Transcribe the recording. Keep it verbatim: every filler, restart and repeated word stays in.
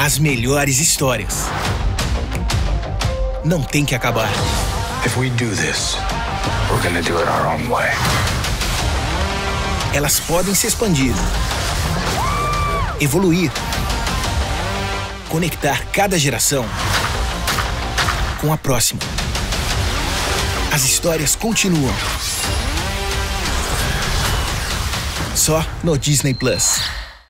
As melhores histórias. Não tem que acabar. If we do this, we're gonna do it our own way. Elas podem se expandir, evoluir, conectar cada geração com a próxima. As histórias continuam. Só no Disney Plus.